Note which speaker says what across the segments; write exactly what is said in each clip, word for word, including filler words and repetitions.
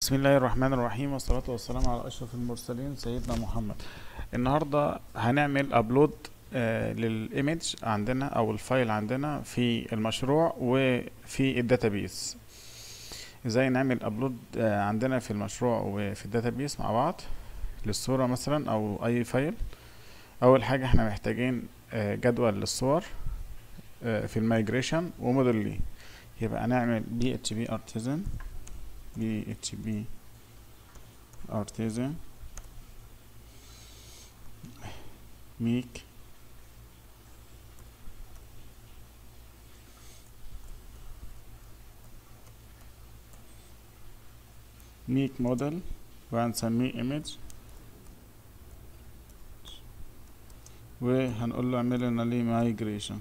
Speaker 1: بسم الله الرحمن الرحيم، والصلاة والسلام على أشرف المرسلين سيدنا محمد. النهاردة هنعمل أبلود للإيمج عندنا أو الفايل عندنا في المشروع وفي الداتابيس. ازاي نعمل أبلود عندنا في المشروع وفي الداتابيس مع بعض للصورة مثلا أو أي فايل. أول حاجة احنا محتاجين آه، جدول للصور آه، في المايجريشن وموديل ليه. يبقى هنعمل بي اتش بي artisan بي اتش بي artisan make make model وهنسميه image وهنقول له اعمل لنا ليه migration.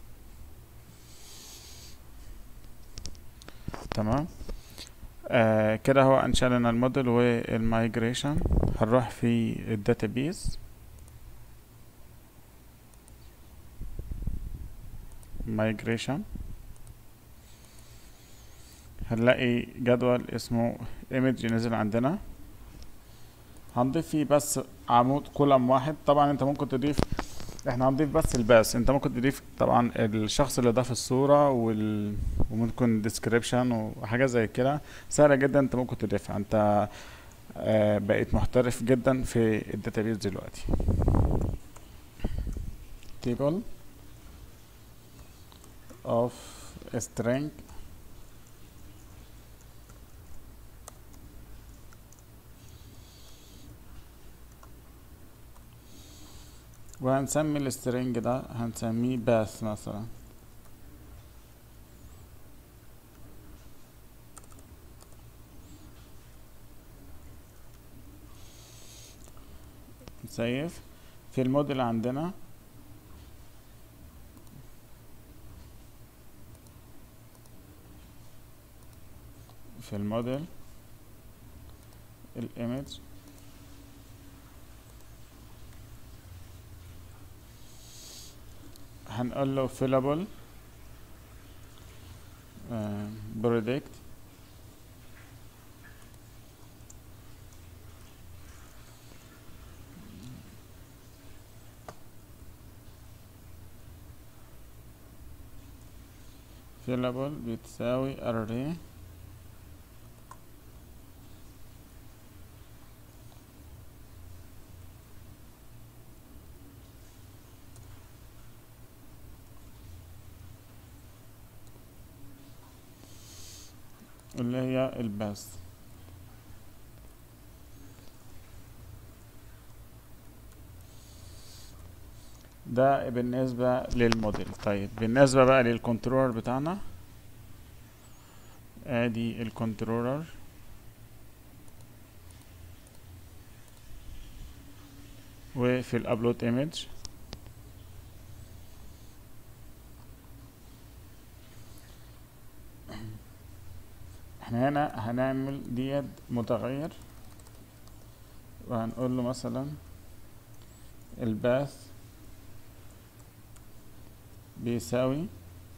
Speaker 1: تمام. آه كده هو انشأ لنا الموديل والمايجريشن. هنروح في الداتابيز migration، هنلاقي جدول اسمه image نزل عندنا. هنضيف فيه بس عمود كولم واحد. طبعا انت ممكن تضيف، احنا هنضيف بس الباس. انت ممكن تضيف طبعا الشخص اللي ضاف الصورة وال... وممكن ديسكريبشن وحاجة زي كده سهلة جدا انت ممكن تضيفها. انت آه بقيت محترف جدا في الداتابيز دلوقتي. table of string وهنسمي السترنج ده هنسميه باث مثلا. نسيف في الموديل عندنا في الموديل الايمج هنقول له fillable uh, predict fillable بتساوي array اللي هي الباس. ده بالنسبة للموديل. طيب بالنسبة بقى للكنترولر بتاعنا، ادي الكنترولر وفي الابلود ايمج احنا هنا هنعمل ديت متغير وهنقول له مثلا الباث بيساوي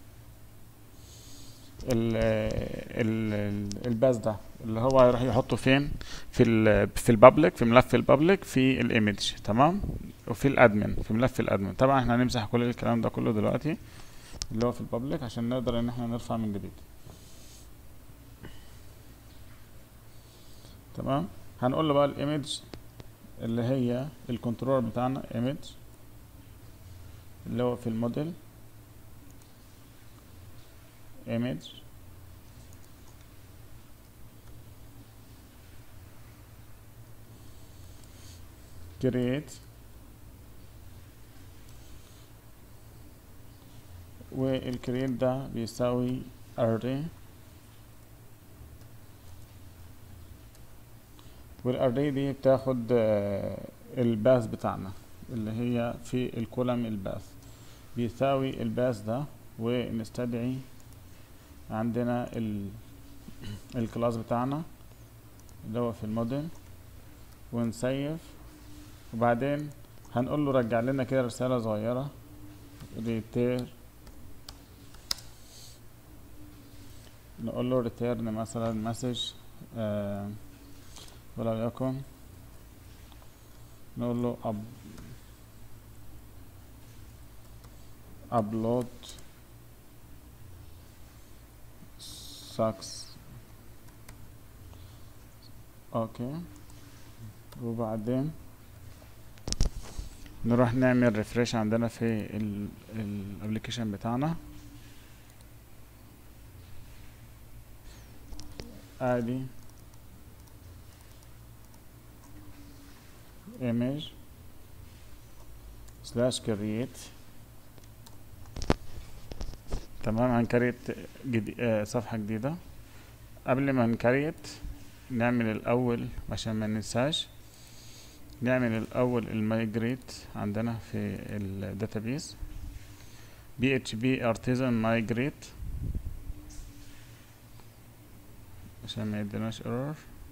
Speaker 1: ال ال الباث ده اللي هو هيروح يحطه فين في ال في البابليك، في ملف البابليك في الايمج. تمام. وفي الادمن، في ملف الادمن. طبعا احنا هنمسح كل الكلام ده كله دلوقتي اللي هو في البابليك عشان نقدر ان احنا نرفع من جديد. تمام. هنقول له بقى الايمج اللي هي الكنترول بتاعنا ايمج اللي هو في الموديل image create والcreate ده بيساوي array والarray دي بتاخد الباث بتاعنا اللي هي في الكولم الباث بيساوي الباث ده. ونستدعي عندنا الكلاس بتاعنا اللي هو في الموديل ونسيف. وبعدين هنقول له رجع لنا كده رسالة صغيرة return، نقول له return مثلا message ولو يكن نقول له أب upload success. اوكي، وبعدين نروح نعمل ريفريش عندنا في الابليكيشن بتاعنا. ادي image slash create. تمام، هنكريت جدي... آه صفحة جديدة. قبل ما نكريت نعمل الاول عشان ما ننساش، نعمل الاول المايجريت عندنا في الداتابيز بي اتش بي ارتيزن مايجريت عشان ما يديناش ايرور.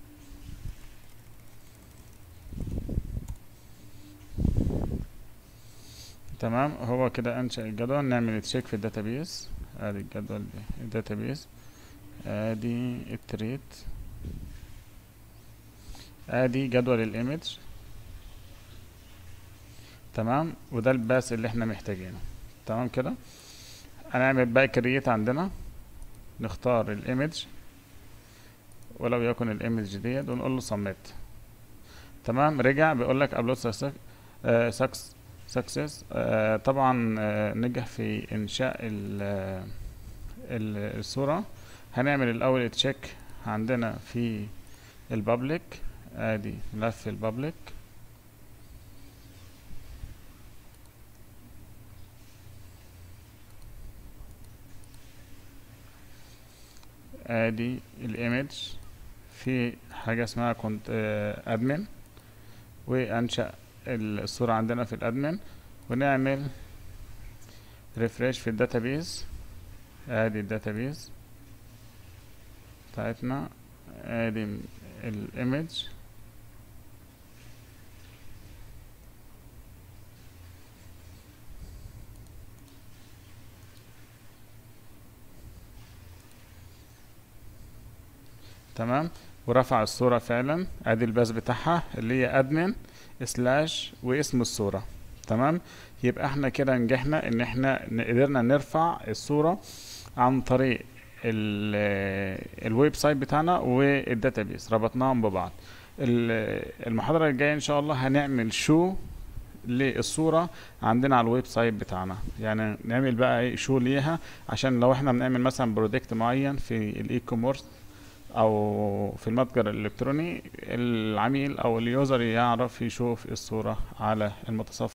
Speaker 1: تمام، هو كده انشأ الجدول. نعمل تشيك في الداتابيز. ادي الجدول دي الداتابيز، ادي التريت، ادي جدول الايمج. تمام، وده الباس اللي احنا محتاجينه. تمام كده، هنعمل بقى كرييت عندنا، نختار الايمج ولو يكن الايمج ديت ونقول له سبميت. تمام، رجع بيقول لك ابلود سكسس سكسس. طبعا آه نجح في انشاء ال ال الصورة. هنعمل الاول تشيك عندنا في البابليك. ادي ملف البابليك، ادي الايمج في حاجة اسمها كنت ادمن، وانشأ الصورة عندنا في الادمن، ونعمل ريفريش في الداتابيز. ادي الداتابيز بتاعتنا، ادي الايمج. تمام، ورفع الصورة فعلا. ادي الباس بتاعها اللي هي ادمن سلاش واسم الصورة. تمام، يبقى احنا كده نجحنا ان احنا قدرنا نرفع الصورة عن طريق الويب سايت بتاعنا والداتابيس، ربطناهم ببعض. المحاضرة الجاية ان شاء الله هنعمل شو للصورة عندنا على الويب سايت بتاعنا، يعني نعمل بقى ايه شو ليها، عشان لو احنا بنعمل مثلا برودكت معين في الاي كوميرس او في المتجر الالكتروني، العميل او اليوزر يعرف يشوف الصورة على المتصفح.